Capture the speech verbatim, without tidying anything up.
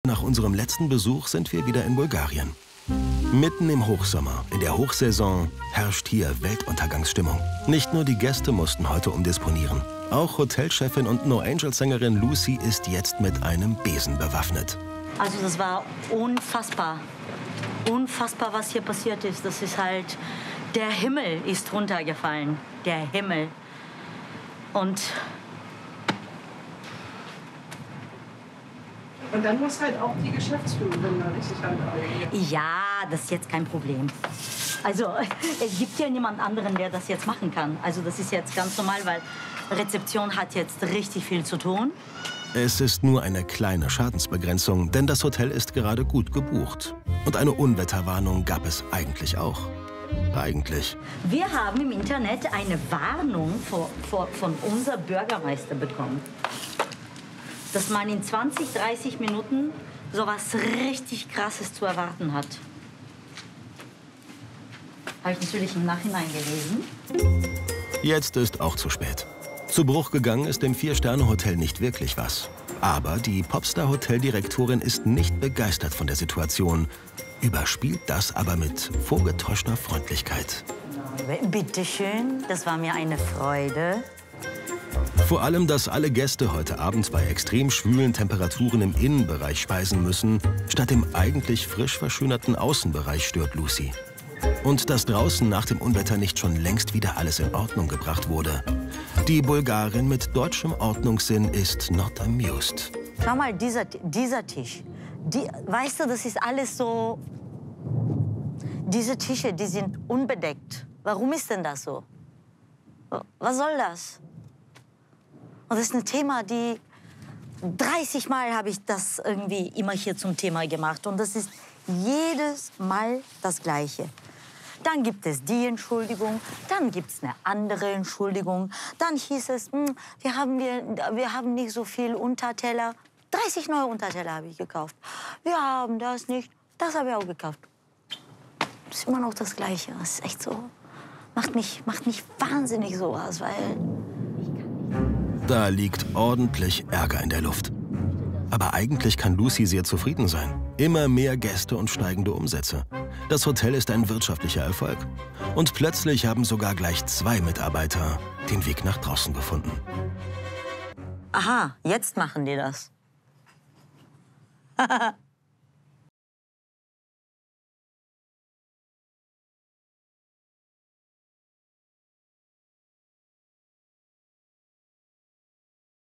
nach unserem letzten Besuch sind wir wieder in Bulgarien. Mitten im Hochsommer, in der Hochsaison, herrscht hier Weltuntergangsstimmung. Nicht nur die Gäste mussten heute umdisponieren. Auch Hotelchefin und No-Angels-Sängerin Lucy ist jetzt mit einem Besen bewaffnet. Also das war unfassbar. Unfassbar, was hier passiert ist. Das ist halt, der Himmel ist runtergefallen. Der Himmel. Und Und dann muss halt auch die Geschäftsführerin da richtig anhalten. ja, das ist jetzt kein Problem. Also es gibt ja niemand anderen, der das jetzt machen kann. Also das ist jetzt ganz normal, weil Rezeption hat jetzt richtig viel zu tun. Es ist nur eine kleine Schadensbegrenzung, denn das Hotel ist gerade gut gebucht. Und eine Unwetterwarnung gab es eigentlich auch. Eigentlich. Wir haben im Internet eine Warnung vor, vor, von unserem Bürgermeister bekommen, dass man in zwanzig, dreißig Minuten sowas richtig Krasses zu erwarten hat. Habe ich natürlich im Nachhinein gelesen. Jetzt ist auch zu spät. Zu Bruch gegangen ist dem Vier-Sterne-Hotel nicht wirklich was. Aber die Popstar-Hoteldirektorin ist nicht begeistert von der Situation, überspielt das aber mit vorgetäuschter Freundlichkeit. Bitte schön, das war mir eine Freude. Vor allem, dass alle Gäste heute Abend bei extrem schwülen Temperaturen im Innenbereich speisen müssen, statt im eigentlich frisch verschönerten Außenbereich, stört Lucy. Und dass draußen nach dem Unwetter nicht schon längst wieder alles in Ordnung gebracht wurde. Die Bulgarin mit deutschem Ordnungssinn ist not amused. Schau mal, dieser, dieser Tisch. Die, weißt du, das ist alles so... Diese Tische, die sind unbedeckt. Warum ist denn das so? Was soll das? Und das ist ein Thema, die... dreißig Mal habe ich das irgendwie immer hier zum Thema gemacht. Und das ist jedes Mal das Gleiche. Dann gibt es die Entschuldigung, dann gibt es eine andere Entschuldigung. Dann hieß es, hm, wir, haben, wir, wir haben nicht so viel Unterteller. dreißig neue Unterteller habe ich gekauft. Wir haben das nicht, das habe ich auch gekauft. Das ist immer noch das Gleiche. Das ist echt so, macht mich, macht mich wahnsinnig sowas, weil... Da liegt ordentlich Ärger in der Luft. Aber eigentlich kann Lucy sehr zufrieden sein. Immer mehr Gäste und steigende Umsätze. Das Hotel ist ein wirtschaftlicher Erfolg. Und plötzlich haben sogar gleich zwei Mitarbeiter den Weg nach draußen gefunden. Aha, jetzt machen die das.